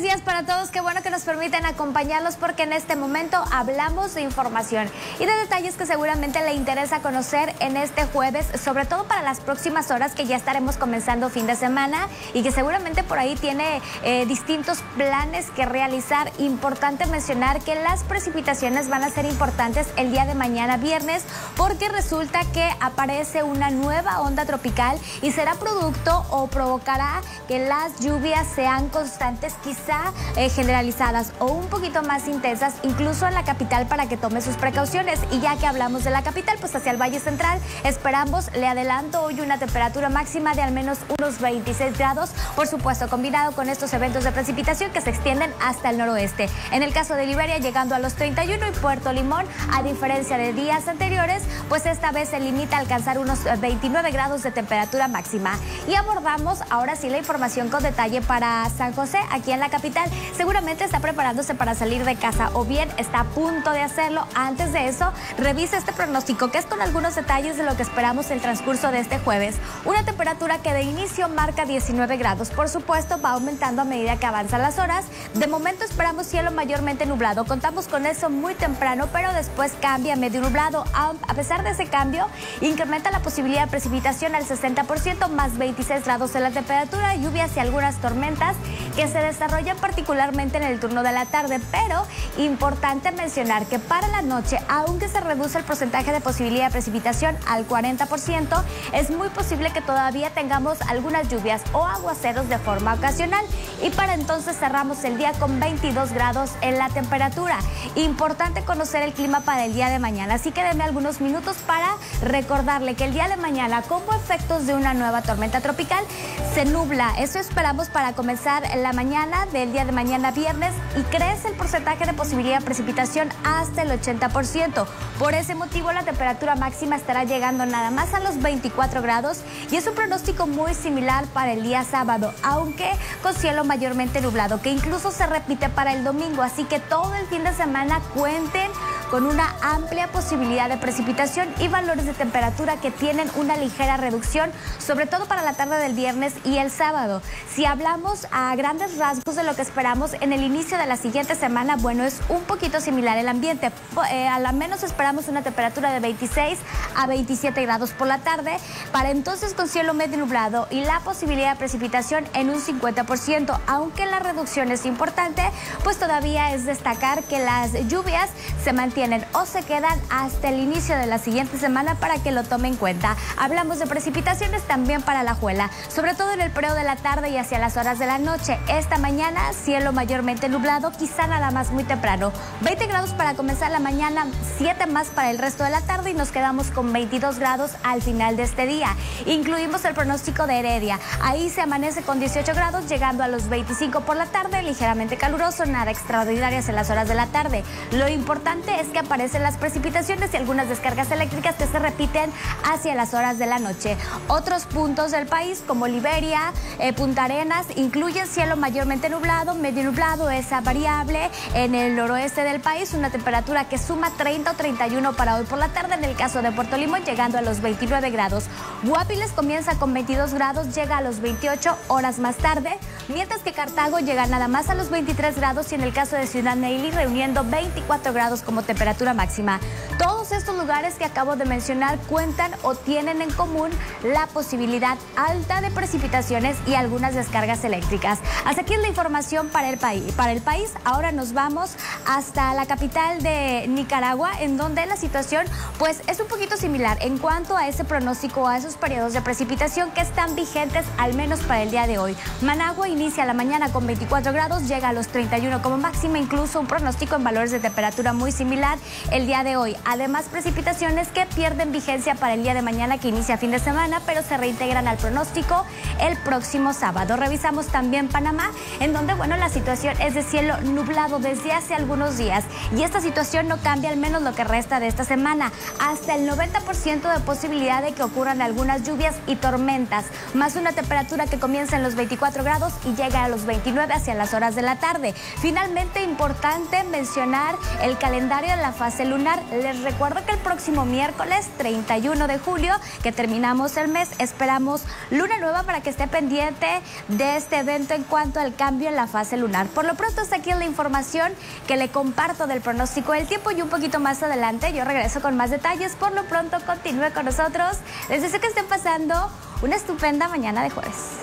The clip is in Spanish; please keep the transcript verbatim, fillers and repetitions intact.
días para todos, qué bueno que nos permiten acompañarlos porque en este momento hablamos de información y de detalles que seguramente le interesa conocer en este jueves, sobre todo para las próximas horas que ya estaremos comenzando fin de semana y que seguramente por ahí tiene eh, distintos planes que realizar. Importante mencionar que las precipitaciones van a ser importantes el día de mañana viernes porque resulta que aparece una nueva onda tropical y será producto o provocará que las lluvias sean constantes, quizá eh, generalizadas o un poquito más intensas, incluso en la capital, para que tome sus precauciones. Y ya que hablamos de la capital, pues hacia el Valle Central esperamos, le adelanto hoy, una temperatura máxima de al menos unos veintiséis grados, por supuesto combinado con estos eventos de precipitación que se extienden hasta el noroeste. En el caso de Liberia, llegando a los treinta y uno, y Puerto Limón, a diferencia de días anteriores, pues esta vez se limita a alcanzar unos veintinueve grados de temperatura máxima. Y abordamos ahora sí la información con detalle para San José, aquí en la capital. Seguramente está preparándose para salir de casa o bien está a punto de hacerlo. Antes de eso, revisa este pronóstico, que es con algunos detalles de lo que esperamos el transcurso de este jueves. Una temperatura que de inicio marca diecinueve grados. Por supuesto, va aumentando a medida que avanzan las horas. De momento esperamos cielo mayormente nublado. Contamos con eso muy temprano, pero después cambia a medio nublado. A pesar de ese cambio, incrementa la posibilidad de precipitación al sesenta por ciento, más veintiséis grados en la temperatura, lluvias y algunas tormentas que se desarrollan particularmente en el turno de la tarde. Pero importante mencionar que para la noche, aunque se reduce el porcentaje de posibilidad de precipitación al cuarenta por ciento, es muy posible que todavía tengamos algunas lluvias o aguaceros de forma ocasional. Y para entonces cerramos el día con veintidós grados en la temperatura. Importante conocer el clima para el día de mañana, así que denme algunos minutos para recordarle que el día de mañana, como efectos de una nueva tormenta tropical, se nubla. Eso esperamos para comenzar la mañana del día de mañana viernes, y crece el porcentaje de posibilidad de precipitación hasta el ochenta por ciento. Por ese motivo, la temperatura máxima estará llegando nada más a los veinticuatro grados, y es un pronóstico muy similar para el día sábado, aunque con cielo mayormente nublado, que incluso se repite para el domingo. Así que todo el fin de semana cuenten con una amplia posibilidad de precipitación y valores de temperatura que tienen una ligera reducción, sobre todo para la tarde del viernes y el sábado. Si hablamos a grandes rasgos de lo que esperamos en el inicio de la siguiente semana, bueno, es un poquito similar el ambiente. Eh, a lo menos esperamos una temperatura de veintiséis a veintisiete grados por la tarde, para entonces con cielo medio nublado y la posibilidad de precipitación en un cincuenta por ciento. Aunque la reducción es importante, pues todavía es destacar que las lluvias se mantienen o se quedan hasta el inicio de la siguiente semana, para que lo tome en cuenta. Hablamos de precipitaciones también para Alajuela, sobre todo en el periodo de la tarde y hacia las horas de la noche. Esta mañana, cielo mayormente nublado, quizá nada más muy temprano. veinte grados para comenzar la mañana, siete más para el resto de la tarde, y nos quedamos con veintidós grados al final de este día. Incluimos el pronóstico de Heredia. Ahí se amanece con dieciocho grados, llegando a los veinticinco por la tarde, ligeramente caluroso, nada extraordinarias en las horas de la tarde. Lo importante es que aparecen las precipitaciones y algunas descargas eléctricas que se repiten hacia las horas de la noche. Otros puntos del país, como Liberia, eh, Punta Arenas, incluyen cielo mayormente nublado, medio nublado, esa variable. En el noroeste del país, una temperatura que suma treinta o treinta y uno para hoy por la tarde. En el caso de Puerto Limón, llegando a los veintinueve grados. Guapiles comienza con veintidós grados, llega a los veintiocho horas más tarde, mientras que Cartago llega nada más a los veintitrés grados, y en el caso de Ciudad Neyli, reuniendo veinticuatro grados como temperatura máxima. Todos estos lugares que acabo de mencionar cuentan o tienen en común la posibilidad alta de precipitaciones y algunas descargas eléctricas. Hasta aquí es la información para el país. Para el país, ahora nos vamos hasta la capital de Nicaragua, en donde la situación pues es un poquito similar en cuanto a ese pronóstico, a esos periodos de precipitación que están vigentes al menos para el día de hoy. Managua inicia la mañana con veinticuatro grados, llega a los treinta y uno como máxima, incluso un pronóstico en valores de temperatura muy similar el día de hoy. Además, precipitaciones que pierden vigencia para el día de mañana, que inicia fin de semana, pero se reintegran al pronóstico el próximo sábado. Revisamos también Panamá, en donde, bueno, la situación es de cielo nublado desde hace algunos días, y esta situación no cambia al menos lo que resta de esta semana. Hasta el noventa por ciento de posibilidad de que ocurran algunas lluvias y tormentas, más una temperatura que comienza en los veinticuatro grados y llega a los veintinueve hacia las horas de la tarde. Finalmente, importante mencionar el calendario de la fase lunar. Les recuerdo que el próximo miércoles treinta y uno de julio, que terminamos el mes, esperamos luna nueva para que esté pendiente de este evento en cuanto al cambio en la fase lunar. Por lo pronto, está aquí la información que le comparto del pronóstico del tiempo y un poquito más adelante yo regreso con más detalles. Por lo pronto, continúe con nosotros. Les deseo que estén pasando una estupenda mañana de jueves.